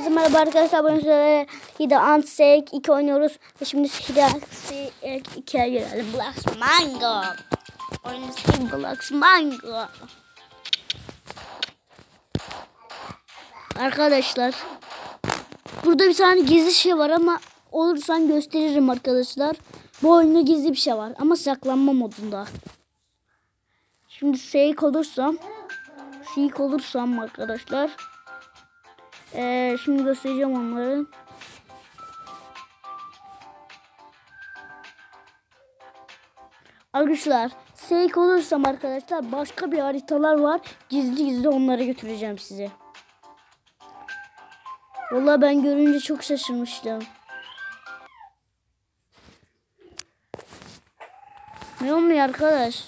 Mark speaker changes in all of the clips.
Speaker 1: Herkese merhaba arkadaşlar. Bugün sizlerle Hide and Seek 2 oynuyoruz. Ve şimdi Hide and Seek 2'ye girelim. Blocks Mango. Oyunun ismi Blocks Mango. Arkadaşlar. Burada bir tane gizli şey var ama olursan gösteririm arkadaşlar. Bu oyunda gizli bir şey var ama saklanma modunda. Şimdi Seek olursam arkadaşlar. Şimdi göstereceğim onları. Arkadaşlar Seek olursam arkadaşlar başka bir haritalar var. Gizli onlara götüreceğim sizi. Vallahi ben görünce çok şaşırmıştım. Ne olmuyor arkadaş?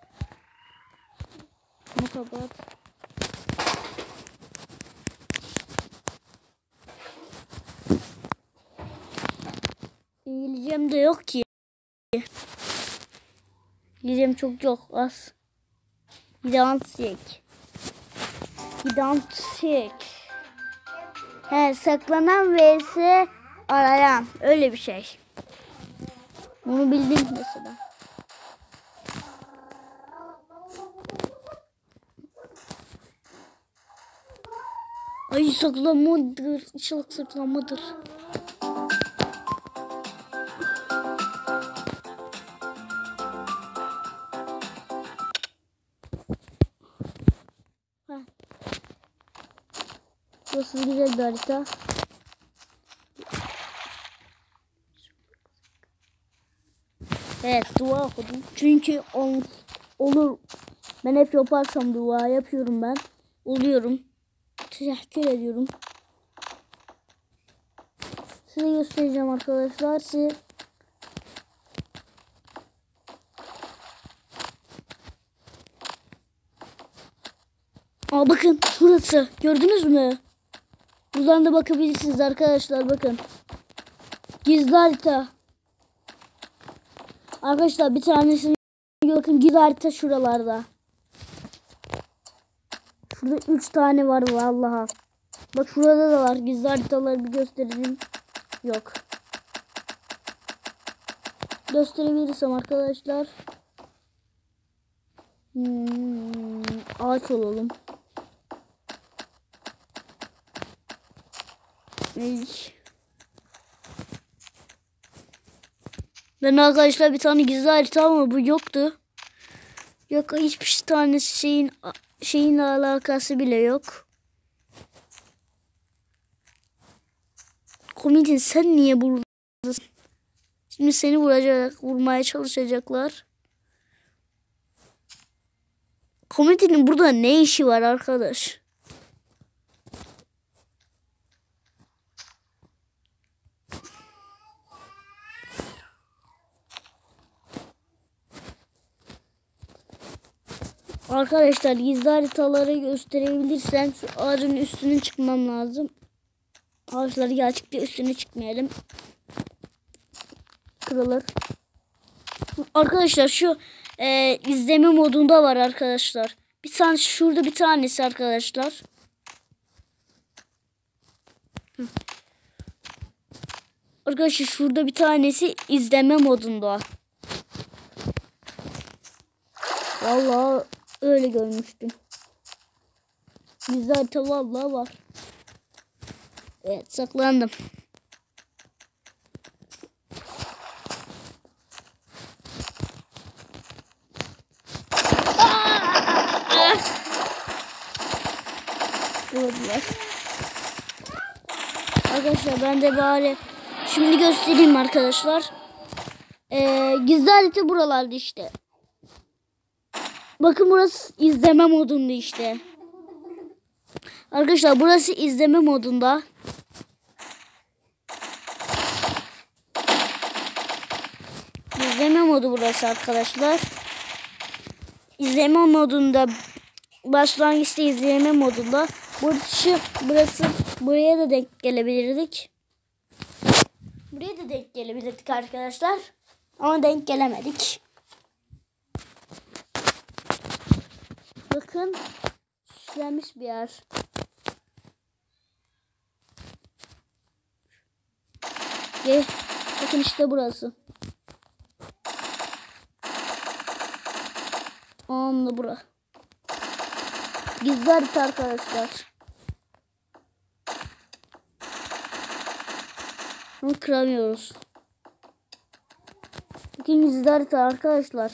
Speaker 1: Bunu kapat. İngilizcem de yok ki. İngilizcem çok yok, az. Gidansik. He, saklanan vs arayan, öyle bir şey. Bunu bildim mesela. Ay saklanmadır, inşallah saklanmadır. Burası güzel bir harita. Evet, dua okudum. Çünkü olur. Ben hep yaparsam dua yapıyorum ben. Oluyorum. Teşekkür ediyorum. Size göstereceğim arkadaşlar. Bakın şurası. Gördünüz mü? Buradan da bakabilirsiniz arkadaşlar, bakın. Gizli harita. Arkadaşlar bir tanesini bakın, gizli harita şuralarda. Şurada 3 tane var vallahi. Bak şurada da var. Gizli haritaları bir göstereyim. Yok. Gösterebilirsem arkadaşlar. Ağaç olalım. Ben arkadaşlar bir tane gizli harita ama bu yoktu. Yok, hiçbir tanesi şeyin alakası bile yok. Komedin sen niye buradasın? Şimdi seni vurmaya çalışacaklar. Komedinin burada ne işi var arkadaş? Arkadaşlar gizli haritaları gösterebilirsem şu ağacın üstüne çıkmam lazım. Ağaçları gerçekten üstüne çıkmayalım. Kırılır. Arkadaşlar şu izleme modunda var arkadaşlar. Bir tane şurada, bir tanesi arkadaşlar. Arkadaşlar şurada bir tanesi izleme modunda. Vallahi öyle görmüştüm. Gizli harita vallahi var. Evet, saklandım. Arkadaşlar ben de bari şimdi göstereyim arkadaşlar. Gizli harita buralarda işte. Bakın burası izleme modunda işte. Arkadaşlar burası izleme modunda. İzleme modu burası arkadaşlar. İzleme modunda, başlangıçta izleme modunda. Burası buraya da denk gelebilirdik. Buraya da denk gelebilirdik arkadaşlar. Ama denk gelemedik. Bakın süslenmiş bir yer. Ve bakın işte burası. Anla bura. Gizli harita arkadaşlar. Ama kıramıyoruz. Bakın gizli harita arkadaşlar.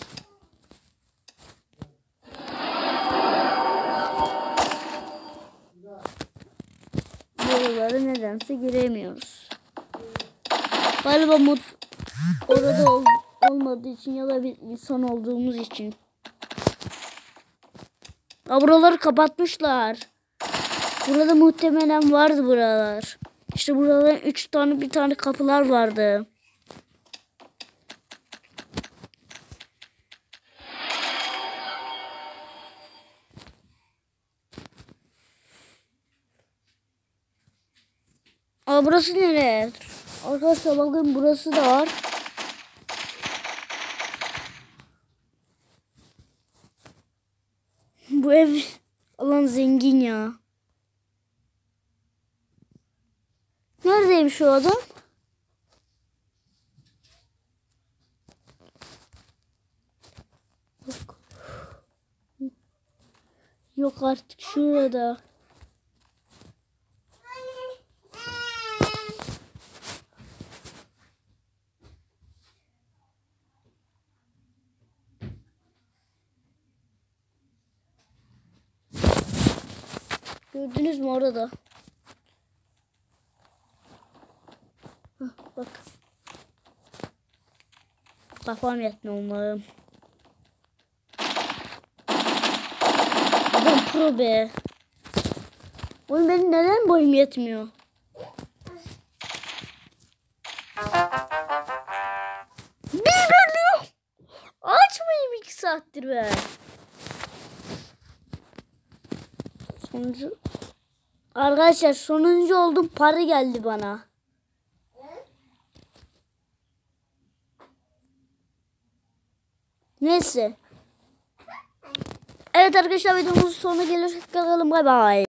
Speaker 1: Buraları nedense giremiyoruz. Galiba mod orada olmadığı için ya da bir insan olduğumuz için. Buraları kapatmışlar. Burada muhtemelen vardı buralar. İşte buraların 3 tane bir tane kapılar vardı. Burası nereye? Arkadaşlar bakın burası da var. Bu ev alan zengin ya. Neredeymiş o adam? Yok artık şurada. Gördünüz mü orada? Bak. Kafam yetmiyor onların. Adam pro be. Oğlum benim neden boyum yetmiyor? Bilmiyorum. Açmayayım 2 saattir be. Sonuncu. Arkadaşlar sonuncu oldum. Para geldi bana. Neyse. Evet arkadaşlar videomuzun sonuna gelirsek bakalım. Bay bay.